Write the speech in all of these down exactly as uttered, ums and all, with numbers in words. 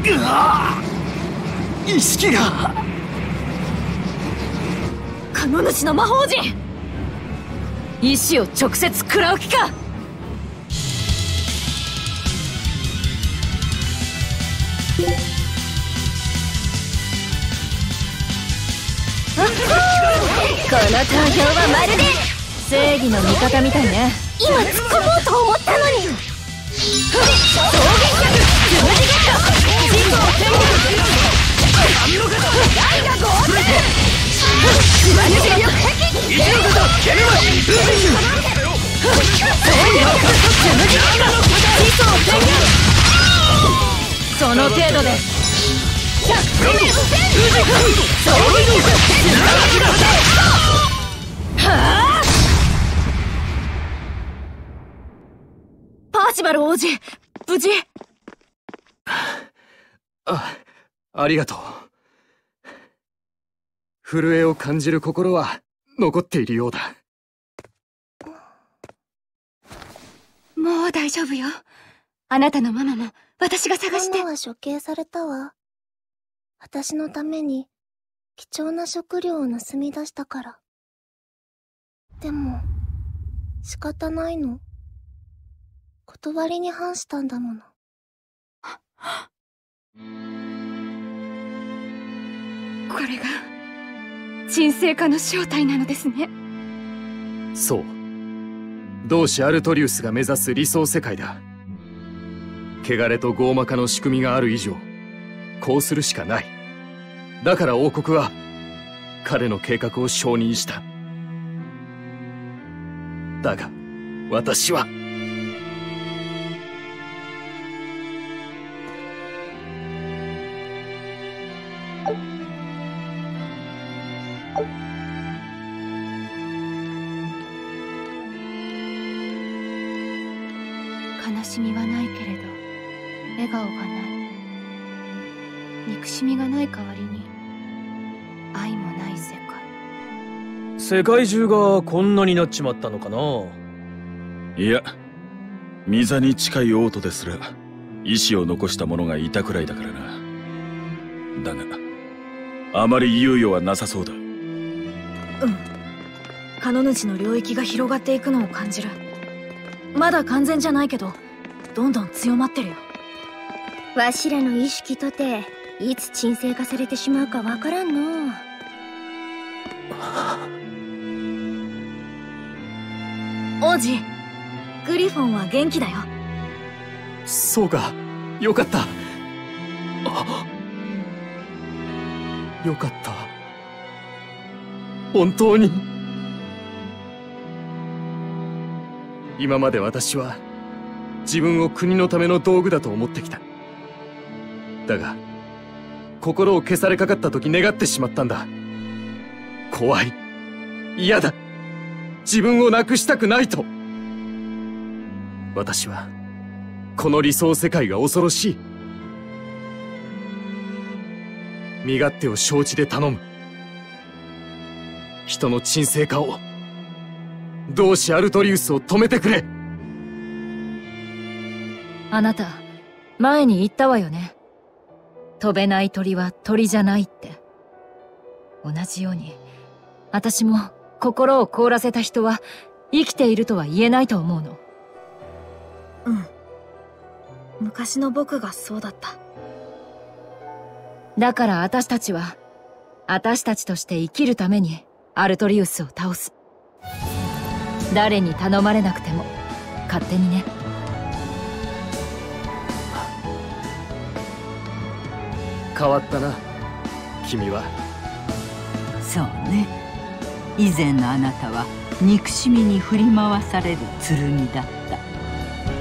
うわ意識が。 彼主の魔法陣、意志を直接食らう気か。この投票はまるで正義の味方みたいね。 今突っ込もうと思ったのに。 衝撃脚つむじゲット人口戦略大が合成つまぬじ力壁一のことケルマそうよつむじゲット人口戦略その程度でひゃくせん衝撃力つむじゲットはあパーシバル王子、無事。 あ、ありがとう。震えを感じる心は残っているようだ。 もう大丈夫よ。あなたのママも私が探して。 ママは処刑されたわ。私のために貴重な食料を盗み出したから。でも仕方ないの。断りに反したんだもの。 これが鎮静化の正体なのですね。 そう、同志アルトリウスが目指す理想世界だ。汚れと傲慢化の仕組みがある以上、こうするしかない。だから王国は彼の計画を承認した。だが私は悲しみはないけれど笑顔がない。憎しみがない代わりに愛もない世界。 世界中がこんなになっちまったのかな。 いや、御座に近い王都ですら意志を残した者がいたくらいだからな。だがあまり猶予はなさそうだ。うん、 彼主の領域が広がっていくのを感じる。まだ完全じゃないけどどんどん強まってるよ。 わしらの意識とていつ鎮静化されてしまうかわからんの。 王子、グリフォンは元気だよ。 そうか、よかった。あ、よかった。本当に。今まで私は自分を国のための道具だと思ってきた。だが心を消されかかった時願ってしまったんだ。怖い、嫌だ、自分をなくしたくないと。私はこの理想世界が恐ろしい。身勝手を承知で頼む。人の鎮静化を、同志アルトリウスを止めてくれ。 あなた前に言ったわよね。飛べない鳥は鳥じゃないって。同じように私も心を凍らせた人は生きているとは言えないと思うの。うん、昔の僕がそうだった。だから私たちは私たちとして生きるためにアルトリウスを倒す。誰に頼まれなくても勝手にね。 変わったな、君は。 そうね。以前のあなたは憎しみに振り回される剣だった。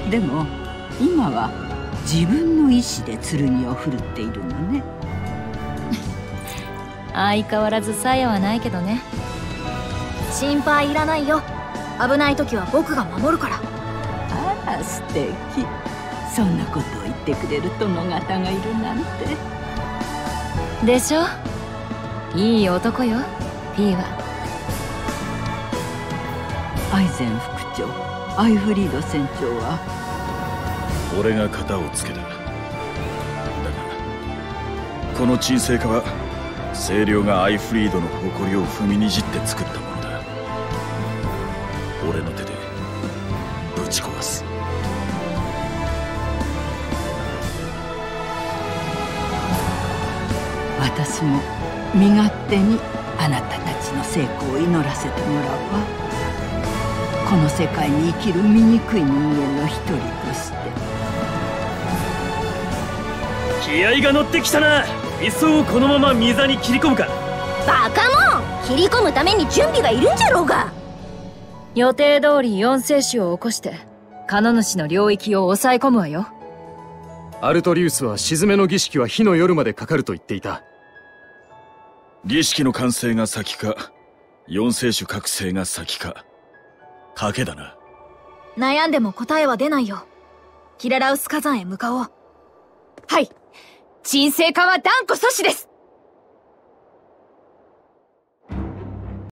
でも今は自分の意志で剣を振るっているのね。 相変わらず鞘はないけどね。心配いらないよ。危ない時は僕が守るから。 あら素敵。そんなことを言ってくれる殿方がいるなんて。 でしょ。いい男よ、P は。 アイゼン副長、アイフリード船長は。 俺が型をつけた。だがこの鎮静化は清涼がアイフリードの誇りを踏みにじって作ったものだ。俺の手でぶち壊す。 私も身勝手にあなたたちの成功を祈らせてもらうわ。この世界に生きる醜い人間の一人として。 気合が乗ってきたな。いっそこのまま溝に切り込むか。 バカもん、切り込むために準備がいるんじゃろうが。 予定通り四聖種を起こしてカノ主の領域を抑え込むわよ。 アルトリウスは沈めの儀式は火の夜までかかると言っていた。 儀式の完成が先か四聖種覚醒が先か賭けだな。 悩んでも答えは出ないよ。キララウス火山へ向かおう。 はい、鎮静化は断固阻止です。